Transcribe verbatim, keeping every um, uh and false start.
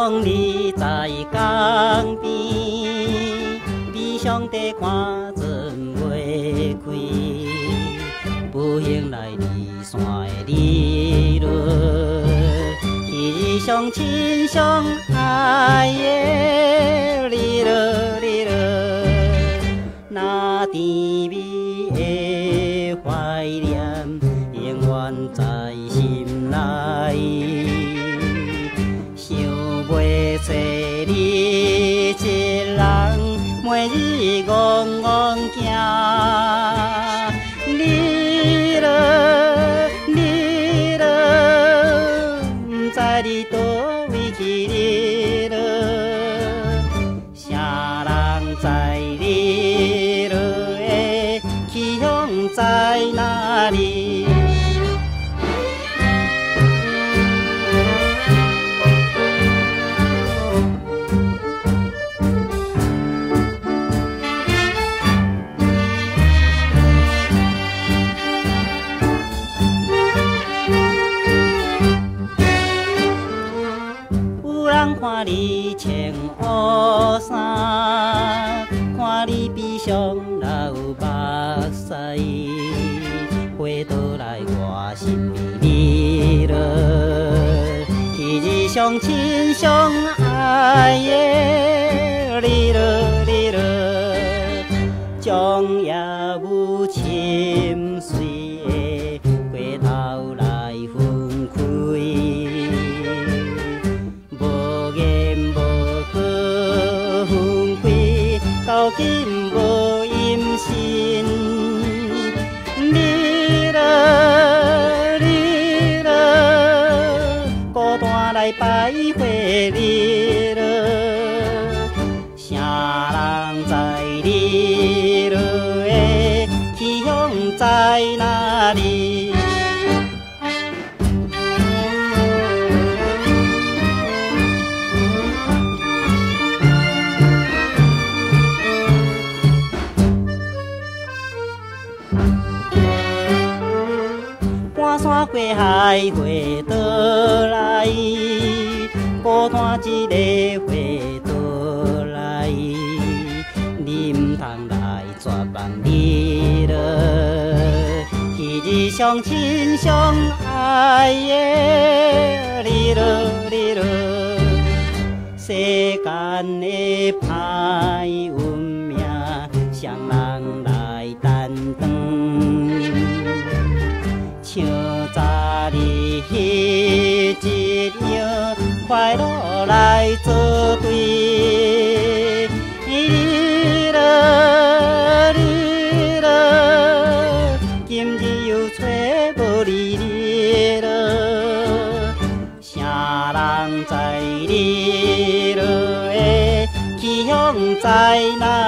讲你在江边，悲伤地看船袂开，不幸来离山的日落，彼上亲相爱的日落日落，那甜蜜的怀念永远在心内。 想袂找你一人，每日戆戆行。你落，你落，不知你倒位去你落。啥人知你落的去向在哪里？ 看你穿乌衫，看你悲伤流目屎，回倒来我心里落，彼日相亲相爱的日落日落，将夜雾深邃的回头来分开。 到今无音信，你落你落，孤单来拜会你落，啥人知你落的去向在哪里？ 半山过海回倒来，孤单一个回倒来，你唔通来绝望你落，彼日相亲相爱的日落日落，世间的歹运命，谁人来担当？ 像早日迄一样，快乐来作对。日落日落，今日又找无你日落，啥人知日落的去向在哪？